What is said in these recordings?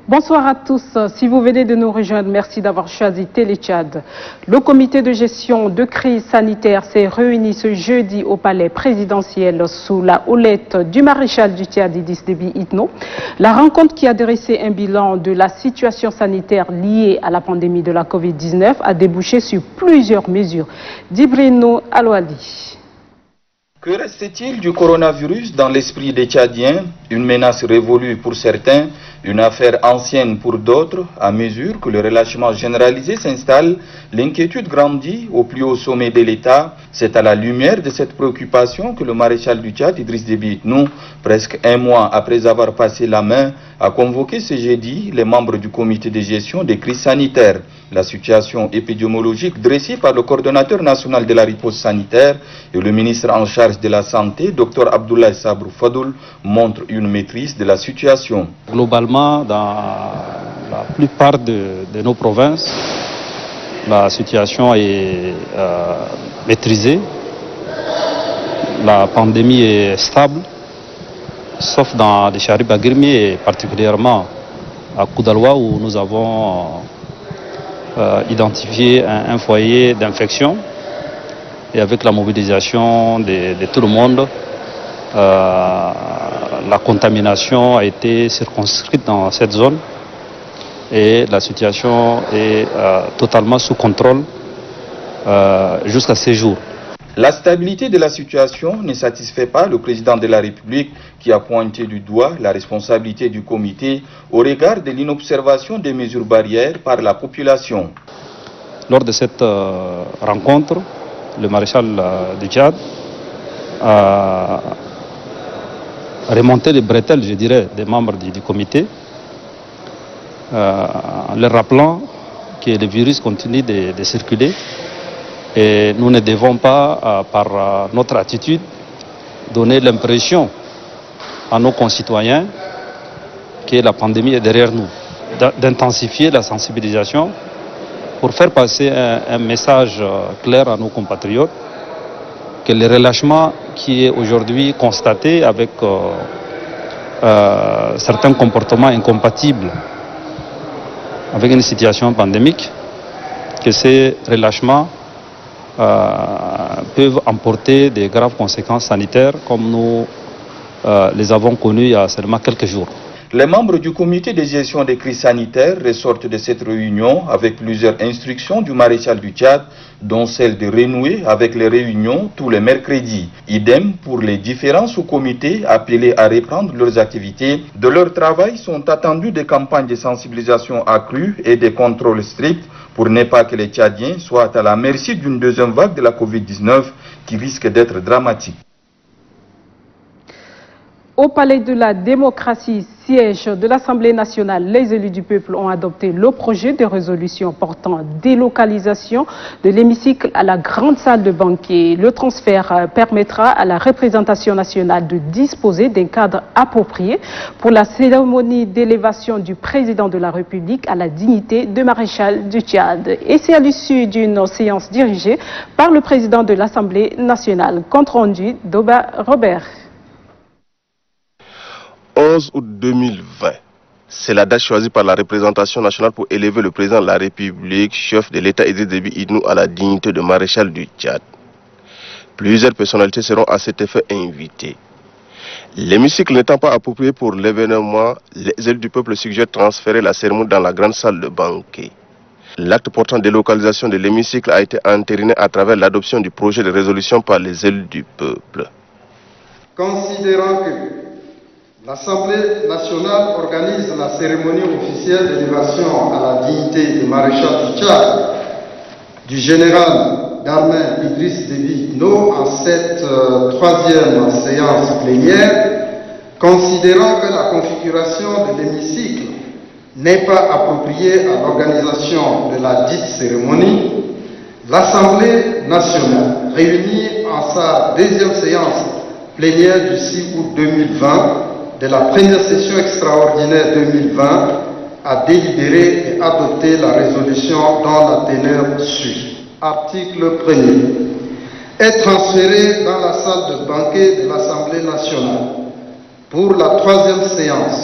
Bonsoir à tous. Si vous venez de nous rejoindre, merci d'avoir choisi Télé Tchad. Le comité de gestion de crise sanitaire s'est réuni ce jeudi au palais présidentiel sous la houlette du maréchal du Tchad Idriss Déby Itno. La rencontre qui a dressé un bilan de la situation sanitaire liée à la pandémie de la Covid-19 a débouché sur plusieurs mesures. Djibrino Alouali. Que reste-t-il du coronavirus dans l'esprit des Tchadiens? Une menace révolue pour certains, une affaire ancienne pour d'autres. À mesure que le relâchement généralisé s'installe, l'inquiétude grandit au plus haut sommet de l'État. C'est à la lumière de cette préoccupation que le maréchal du Tchad, Idriss Déby Itno, presque un mois après avoir passé la main, a convoqué ce jeudi les membres du comité de gestion des crises sanitaires. La situation épidémiologique dressée par le coordonnateur national de la riposte sanitaire et le ministre en charge de la Santé, Dr Abdoulaye Sabrou Fadoul, montre une maîtrise de la situation. Globalement, dans la plupart de nos provinces, la situation est maîtrisée. La pandémie est stable, sauf dans les Chariba-Girmi et particulièrement à Koudaloua où nous avons identifié un foyer d'infection. Et avec la mobilisation de tout le monde, la contamination a été circonscrite dans cette zone et la situation est totalement sous contrôle jusqu'à ces jours. La stabilité de la situation ne satisfait pas le président de la République qui a pointé du doigt la responsabilité du comité au regard de l'inobservation des mesures barrières par la population. Lors de cette rencontre, le maréchal du Tchad a remonté les bretelles, je dirais, des membres du comité, en leur rappelant que le virus continue de circuler et nous ne devons pas, par notre attitude, donner l'impression à nos concitoyens que la pandémie est derrière nous, d'intensifier la sensibilisation pour faire passer un message clair à nos compatriotes que le relâchement qui est aujourd'hui constaté avec certains comportements incompatibles avec une situation pandémique, que ces relâchements peuvent emporter des graves conséquences sanitaires comme nous les avons connues il y a seulement quelques jours. Les membres du comité de gestion des crises sanitaires ressortent de cette réunion avec plusieurs instructions du maréchal du Tchad, dont celle de renouer avec les réunions tous les mercredis. Idem pour les différents sous-comités appelés à reprendre leurs activités. De leur travail sont attendues des campagnes de sensibilisation accrues et des contrôles stricts pour ne pas que les Tchadiens soient à la merci d'une deuxième vague de la Covid-19 qui risque d'être dramatique. Au palais de la démocratie, siège de l'Assemblée nationale, les élus du peuple ont adopté le projet de résolution portant délocalisation de l'hémicycle à la grande salle de banquet. Le transfert permettra à la représentation nationale de disposer d'un cadre approprié pour la cérémonie d'élévation du président de la République à la dignité de maréchal du Tchad. Et c'est à l'issue d'une séance dirigée par le président de l'Assemblée nationale. Compte rendu d'Oba Robert. 11 août 2020, c'est la date choisie par la représentation nationale pour élever le président de la République, chef de l'État Idriss Déby Itno, à la dignité de maréchal du Tchad. Plusieurs personnalités seront à cet effet invitées. L'hémicycle n'étant pas approprié pour l'événement, les élus du peuple suggèrent de transférer la cérémonie dans la grande salle de banquet. L'acte portant délocalisation de l'hémicycle a été entériné à travers l'adoption du projet de résolution par les élus du peuple. Considérant que l'Assemblée nationale organise la cérémonie officielle d'élévation à la dignité de maréchal du Tchad du général d'armée Idriss Déby Itno en cette troisième séance plénière, considérant que la configuration de l'hémicycle n'est pas appropriée à l'organisation de la dite cérémonie, l'Assemblée nationale, réunie en sa deuxième séance plénière du 6 août 2020, de la première session extraordinaire 2020, a délibéré et adopté la résolution dont la teneur suit. Article 1er. Est transféré dans la salle de banquet de l'Assemblée nationale pour la troisième séance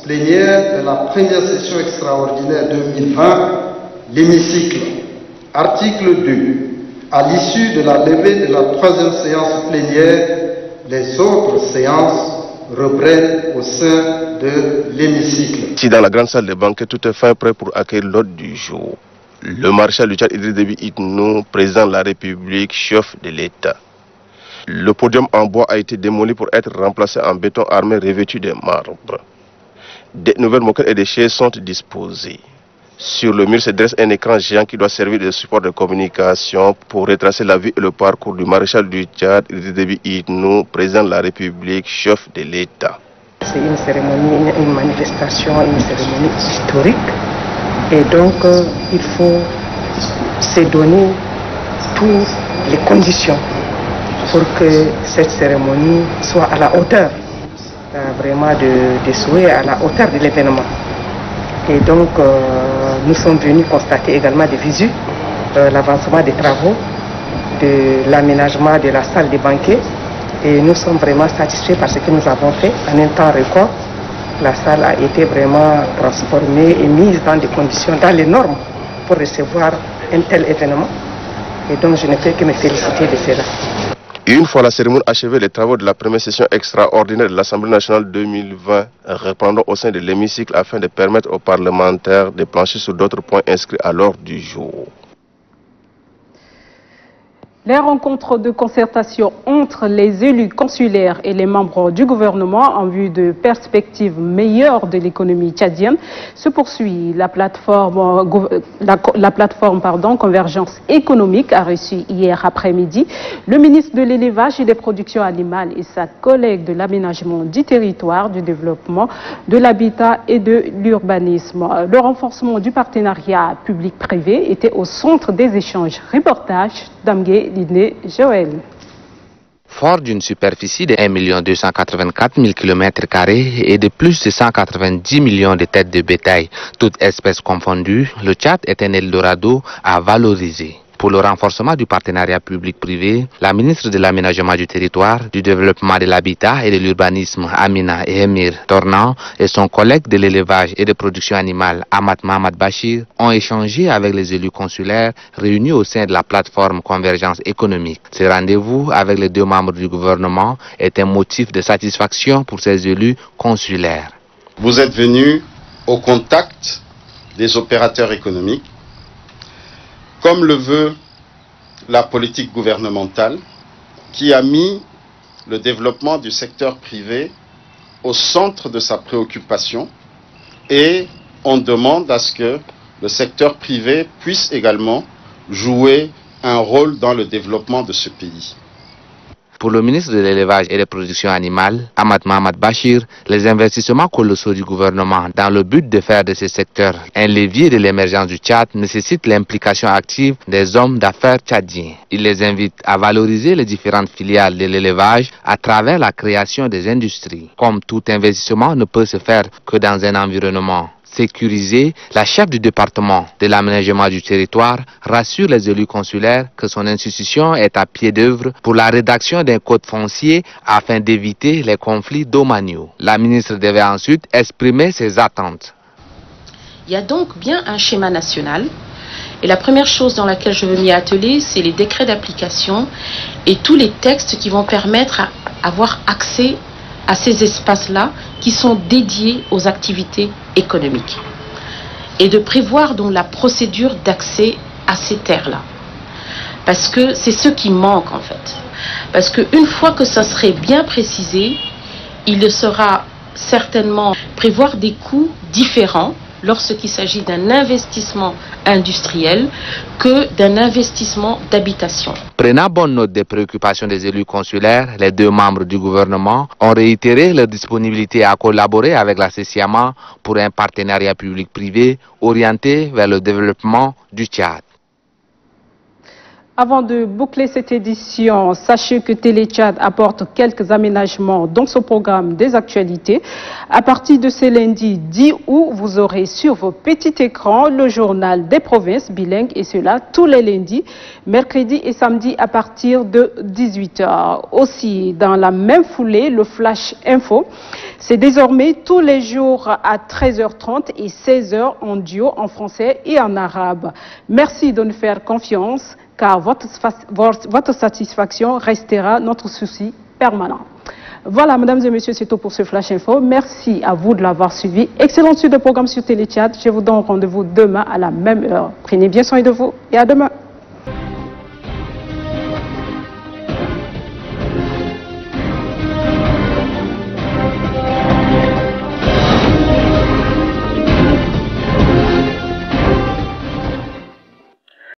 plénière de la première session extraordinaire 2020, l'hémicycle. Article 2. À l'issue de la levée de la troisième séance plénière, les autres séances reprennent au sein de l'hémicycle. Ici dans la grande salle des banquets, tout est fin prêt pour accueillir l'ordre du jour. Le maréchal du Tchad Idriss Déby Itno, président de la République, chef de l'État. Le podium en bois a été démoli pour être remplacé en béton armé revêtu de marbre. Des nouvelles moquettes et des chaises sont disposées. Sur le mur se dresse un écran géant qui doit servir de support de communication pour retracer la vie et le parcours du maréchal du Tchad Idriss Déby Itno, président de la République, chef de l'État. C'est une cérémonie, une manifestation, une cérémonie historique. Et donc, il faut se donner toutes les conditions pour que cette cérémonie soit à la hauteur, vraiment des souhaits, à la hauteur de l'événement. Et donc, nous sommes venus constater également des visus, l'avancement des travaux, de l'aménagement de la salle des banquets. Et nous sommes vraiment satisfaits par ce que nous avons fait en un temps record. La salle a été vraiment transformée et mise dans des conditions, dans les normes pour recevoir un tel événement. Et donc je ne peux que me féliciter de cela. Une fois la cérémonie achevée, les travaux de la première session extraordinaire de l'Assemblée nationale 2020 reprendront au sein de l'hémicycle afin de permettre aux parlementaires de plancher sur d'autres points inscrits à l'ordre du jour. Les rencontres de concertation entre les élus consulaires et les membres du gouvernement en vue de perspectives meilleures de l'économie tchadienne se poursuit. La plateforme Convergence économique a reçu hier après-midi le ministre de l'élevage et des productions animales et sa collègue de l'aménagement du territoire, du développement, de l'habitat et de l'urbanisme. Le renforcement du partenariat public-privé était au centre des échanges. Reportage d'Amgué Joël. Fort d'une superficie de 1 284 000 km² et de plus de 190 millions de têtes de bétail, toutes espèces confondues, le Tchad est un Eldorado à valoriser. Pour le renforcement du partenariat public-privé, la ministre de l'Aménagement du Territoire, du Développement de l'Habitat et de l'Urbanisme, Amina Emir Tornan, et son collègue de l'élevage et de production animale, Ahmad Mohamed Bachir, ont échangé avec les élus consulaires réunis au sein de la plateforme Convergence économique. Ce rendez-vous avec les deux membres du gouvernement est un motif de satisfaction pour ces élus consulaires. Vous êtes venus au contact des opérateurs économiques, comme le veut la politique gouvernementale qui a mis le développement du secteur privé au centre de sa préoccupation, et on demande à ce que le secteur privé puisse également jouer un rôle dans le développement de ce pays. Pour le ministre de l'Élevage et des Productions Animales, Ahmad Mohamed Bachir, les investissements colossaux du gouvernement dans le but de faire de ce secteur un levier de l'émergence du Tchad nécessitent l'implication active des hommes d'affaires tchadiens. Il les invite à valoriser les différentes filiales de l'élevage à travers la création des industries. Comme tout investissement ne peut se faire que dans un environnement sécurisé, la chef du département de l'aménagement du territoire rassure les élus consulaires que son institution est à pied d'œuvre pour la rédaction d'un code foncier afin d'éviter les conflits domaniaux. La ministre devait ensuite exprimer ses attentes. Il y a donc bien un schéma national et la première chose dans laquelle je veux m'y atteler, c'est les décrets d'application et tous les textes qui vont permettre d'avoir accès à ces espaces-là qui sont dédiés aux activités économiques et de prévoir donc la procédure d'accès à ces terres-là. Parce que c'est ce qui manque en fait. Parce qu'une fois que ça serait bien précisé, il sera certainement prévoir des coûts différents lorsqu'il s'agit d'un investissement industriel que d'un investissement d'habitation. Prenant bonne note des préoccupations des élus consulaires, les deux membres du gouvernement ont réitéré leur disponibilité à collaborer avec la CECIAMA pour un partenariat public-privé orienté vers le développement du Tchad. Avant de boucler cette édition, sachez que Télé Tchad apporte quelques aménagements dans son programme des actualités. À partir de ce lundi 10 août, vous aurez sur vos petits écrans le journal des provinces bilingues et cela tous les lundis, mercredis et samedis à partir de 18h. Aussi, dans la même foulée, le Flash Info, c'est désormais tous les jours à 13h30 et 16h en duo en français et en arabe. Merci de nous faire confiance, car votre satisfaction restera notre souci permanent. Voilà, mesdames et messieurs, c'est tout pour ce Flash Info. Merci à vous de l'avoir suivi. Excellente suite de programme sur Télé Tchad. Je vous donne rendez-vous demain à la même heure. Prenez bien soin de vous et à demain.